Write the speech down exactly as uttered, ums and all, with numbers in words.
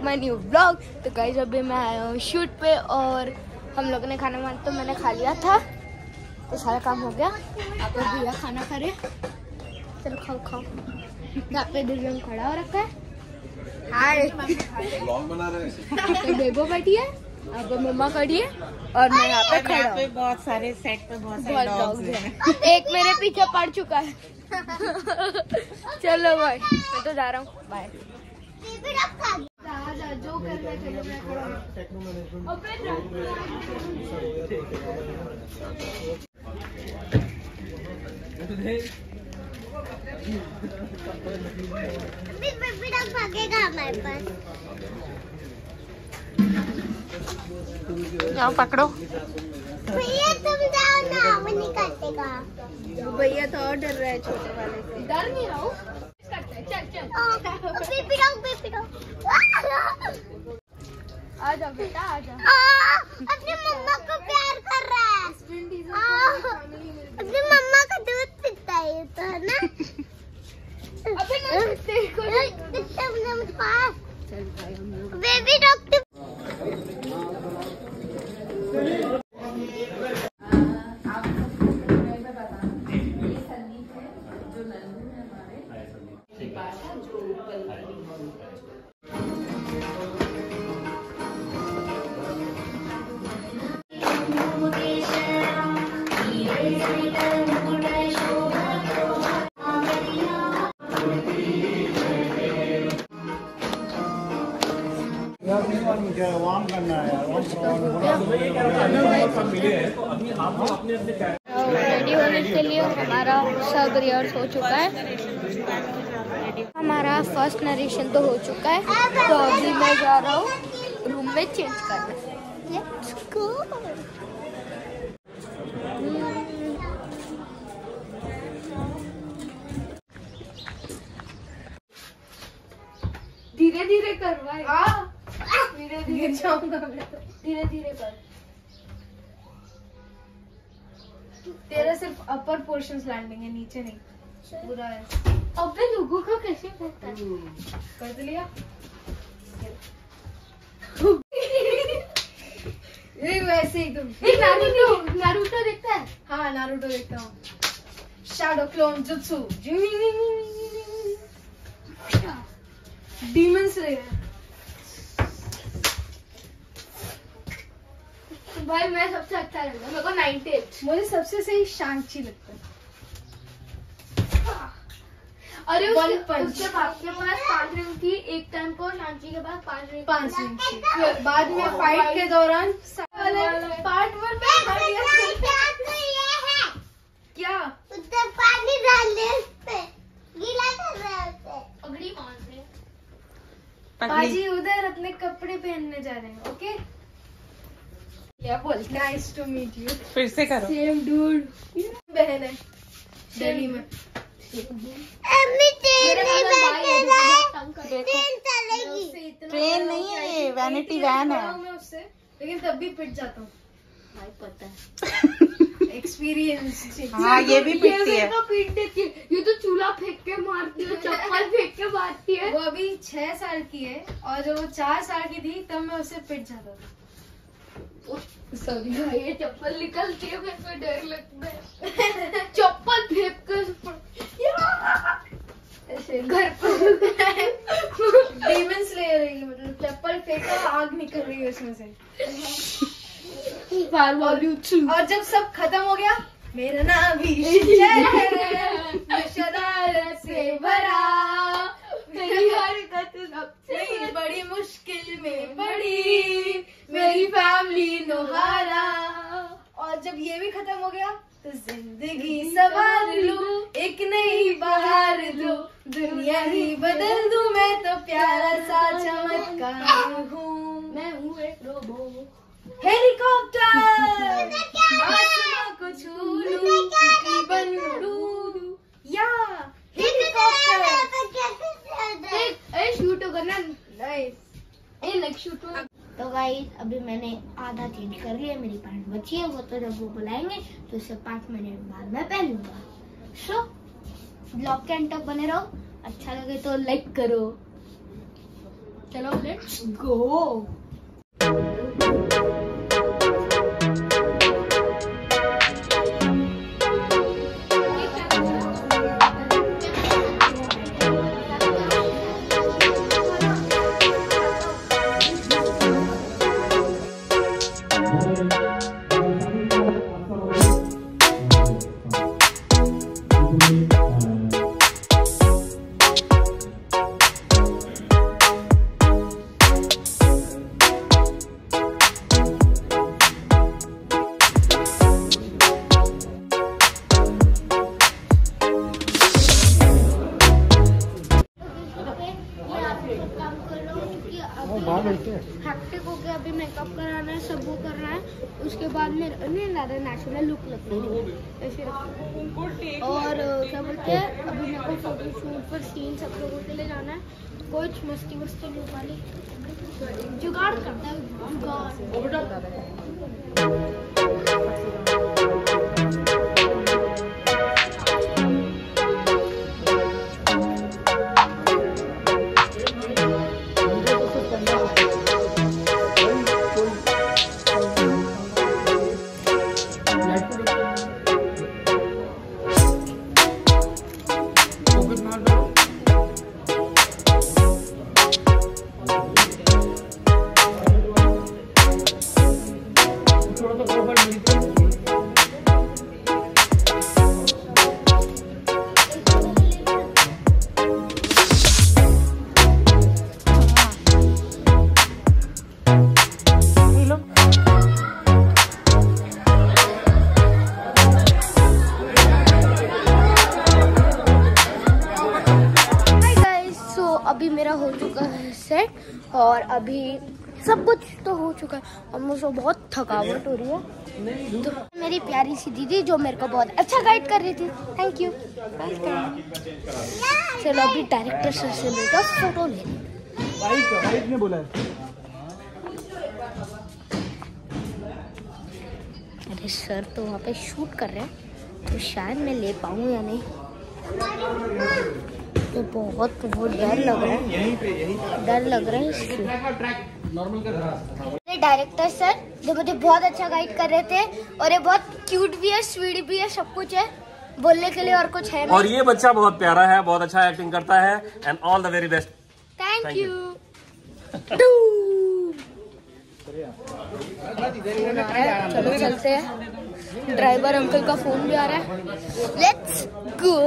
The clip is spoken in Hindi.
My new vlog. तो गाइस अभी मैं आया हूँ शूट पे और हम लोगों ने खाना वाना तो मैंने खा लिया था, तो सारा काम हो गया। आप लोग भैया खाना खा रहे, चलो खाओ खाओ। यहाँ पे दिव्यांग खड़ा हो रखा है, हाय व्लॉग बना रहे हैं। बेबो बैठी है, अब मम्मा खड़ी है और मैं यहाँ पे खड़ा हूँ। बहुत सारे सेट पे बहुत सारे डॉग्स हैं। एक मेरे पीछे पड़ चुका है। चलो भाई मैं तो जा रहा हूँ, बाय। जो करना चलो मैं खड़ा हूँ। भागेगा हमारे पास, जाओ पकड़ो भैया तुम जाओ ना, वो नहीं काटेगा। भैया तो और डर रहा है छोटे वाले से। डर नहीं रहा हूँ, चल चल बेबी डॉग बेबी डॉग आ जाओ बेटा आ जाओ। अपनी मम्मा को प्यार कर रहा है, अपनी मम्मा का दूध पीता है तो, है ना? अबे नहीं तेरे को पास बेबी डॉग। वार्म करना है रेडी होने के लिए हमारा सब रिहर्स हो चुका है। हमारा फर्स्ट नरेशन तो हो चुका है, तो अभी मैं जा रहा हूँ रूम में चेंज करना। Let's go. धीरे धीरे कर भाई, धीरे धीरे जाऊंगा मैं तो, धीरे धीरे कर। तेरा सिर्फ अपर पोर्शंस लैंडिंग है, नीचे नहीं पूरा है। अबे लोगों को कैसे करता है? कर लिया ये वैसे ही तुम। नारुतो नारुतो देखता है? हाँ नारुतो देखता हूँ। Shadow clone jutsu, demon slayer. भाई मैं सबसे अच्छा लगता है, मेरे को अट्ठानवे। मुझे सबसे सही शांची लगता है। अरे One उसके, punch। उसके बाप के पास पांच रिंग थी एक टाइम को, शांची के पास पांच रिंग पांच रिंग थी। फिर बाद में फाइट के दौरान पार्ट वन में क्या पानी डाल दे उस पे, गीला कर रहा है उसे। पगड़ी कौन से? पाजी उधर अपने कपड़े पहनने जा रहे हैं। ओके क्या बोल? Nice to meet you. फिर से करो। Same dude. बहन है दिल्ली में। ट्रेन नहीं है ये, वैनिटी वैन है। मैं उससे लेकिन तब भी पिट जाता हूँ। भाई पता है एक्सपीरियंस। हाँ ये भी पिटती है। तो पीट देती है, ये तो चूल्हा फेंक के मारती है, चप्पल फेंक के मारती है। वो अभी छह साल की है और जब वो चार साल की थी तब मैं उससे पिट जाता था। सभी भाई ये चप्पल निकलती है, मेरे को डर लगता है। चप्पल फेंक कर ऐसे घर पर डीमन स्लेयर है, मतलब चप्पल फेंका आग निकल रही है उसमें से। और जब सब खत्म हो गया, मेरा नाम भी शरारत से भरा, मेरी हरकत सबसे बड़ी मुश्किल में पड़ी, मेरी फैमिली नोहारा। और जब ये भी खत्म हो गया तो जिंदगी सवार लूं, एक नई बहार दो, दुनिया ही बदल दूं, मैं तो प्यारा सा चमत्कार हूँ। मैं हूँ एक रोबो। हेलीकॉप्टर आसमां को छू लूं, बन लूं या हेलीकॉप्टर। ए शूट करना, नाइस। ए नेक्स्ट शूट। तो गाइस अभी मैंने आधा चेंज कर लिया, मेरी पैंट बची है, वो तो जब वो बुलाएंगे तो उसे पाँच मिनट बाद मैं पहन लूंगा। सो ब्लॉग के अंत तक बने रहो, अच्छा लगे तो लाइक करो। चलो लेट्स गो। हैक्टिक हो गया, अभी मेकअप कराना है, सब वो करना है। उसके बाद में नहीं नेचुरल लुक लगती है ऐसे रखना। और क्या बोलते हैं, अभी मेरे को फोटो शूट पर सीन सब लोगों के लिए जाना है। कुछ मस्ती वस्ती नहीं वाली, जुगाड़ करता है जुगाड़। अभी मेरा हो चुका है सेट और अभी सब कुछ तो हो चुका है और मुझे बहुत थकावट हो रही है। तो मेरी प्यारी सी दीदी जो मेरे को बहुत अच्छा गाइड कर रही थी, थैंक यू। चलो अभी डायरेक्टर सर से लेकर फोटो ले। बोला अरे सर तो वहाँ पे शूट कर रहे हैं तो शायद मैं ले पाऊँ या नहीं। तो बहुत बहुत डर लग रहा है, डर लग रहा है इसलिए। डायरेक्टर सर जो मुझे बहुत अच्छा गाइड कर रहे थे और ये बहुत क्यूट भी है, स्वीट भी है, सब कुछ है, बोलने के लिए और कुछ है नहीं। और ये बच्चा बहुत प्यारा है, बहुत अच्छा एक्टिंग करता है and all the very best. Thank you. चलो चलते हैं, ड्राइवर अंकल का फोन भी आ रहा है। लेट्स गो।